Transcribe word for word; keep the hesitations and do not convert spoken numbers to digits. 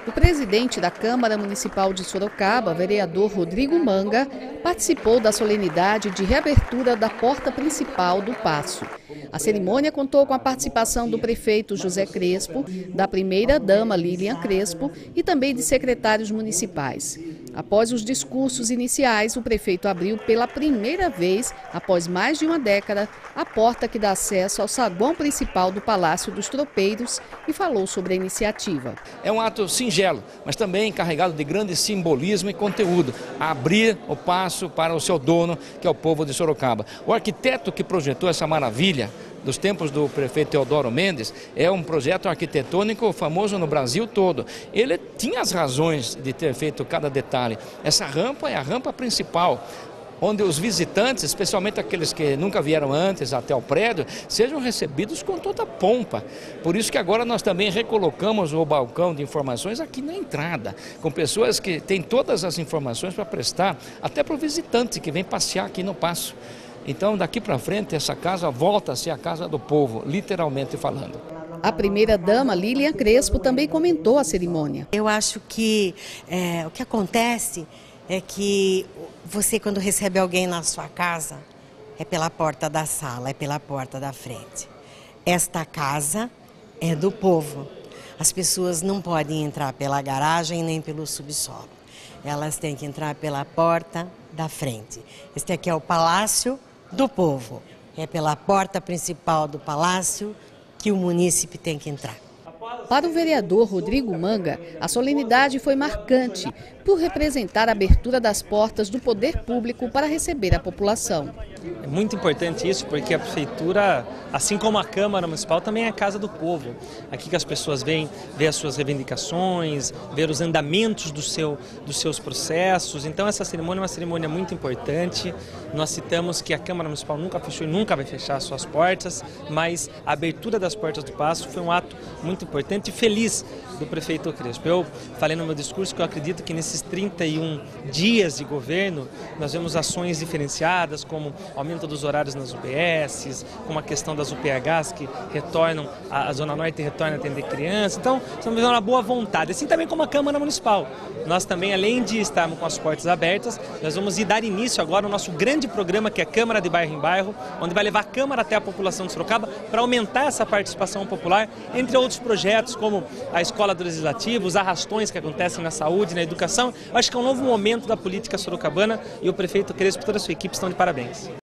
O presidente da Câmara Municipal de Sorocaba, vereador Rodrigo Manga, participou da solenidade de reabertura da porta principal do Paço. A cerimônia contou com a participação do prefeito José Crespo, da primeira-dama Lilian Crespo e também de secretários municipais. Após os discursos iniciais, o prefeito abriu pela primeira vez, após mais de uma década, a porta que dá acesso ao saguão principal do Palácio dos Tropeiros e falou sobre a iniciativa. É um ato singelo, mas também carregado de grande simbolismo e conteúdo, abrir o passo para o seu dono, que é o povo de Sorocaba. O arquiteto que projetou essa maravilha dos tempos do prefeito Teodoro Mendes, é um projeto arquitetônico famoso no Brasil todo. Ele tinha as razões de ter feito cada detalhe. Essa rampa é a rampa principal, onde os visitantes, especialmente aqueles que nunca vieram antes até o prédio, sejam recebidos com toda a pompa. Por isso que agora nós também recolocamos o balcão de informações aqui na entrada, com pessoas que têm todas as informações para prestar, até para o visitante que vem passear aqui no Paço. Então, daqui para frente, essa casa volta a ser a casa do povo, literalmente falando. A primeira-dama Lilian Crespo também comentou a cerimônia. Eu acho que é, o que acontece é que você, quando recebe alguém na sua casa, é pela porta da sala, é pela porta da frente. Esta casa é do povo. As pessoas não podem entrar pela garagem nem pelo subsolo. Elas têm que entrar pela porta da frente. Este aqui é o Palácio do Povo. É pela porta principal do palácio que o munícipe tem que entrar. Para o vereador Rodrigo Manga, a solenidade foi marcante por representar a abertura das portas do poder público para receber a população. É muito importante isso, porque a prefeitura, assim como a Câmara Municipal, também é a casa do povo. Aqui que as pessoas vêm ver as suas reivindicações, ver os andamentos do seu, dos seus processos. Então essa cerimônia é uma cerimônia muito importante. Nós citamos que a Câmara Municipal nunca fechou e nunca vai fechar as suas portas, mas a abertura das portas do Paço foi um ato muito importante e feliz do prefeito Crespo. Eu falei no meu discurso que eu acredito que nesses trinta e um dias de governo nós vemos ações diferenciadas, como aumento dos horários nas U B Ss, como a questão das U P Hs que retornam, a Zona Norte retorna a atender crianças. Então, estamos vendo uma boa vontade, assim também como a Câmara Municipal. Nós também, além de estarmos com as portas abertas, nós vamos ir dar início agora ao nosso grande programa, que é a Câmara de Bairro em Bairro, onde vai levar a Câmara até a população de Sorocaba para aumentar essa participação popular, entre outros projetos como a Escola do Legislativo, os arrastões que acontecem na saúde, na educação. Eu acho que é um novo momento da política sorocabana e o prefeito Crespo e toda a sua equipe estão de parabéns.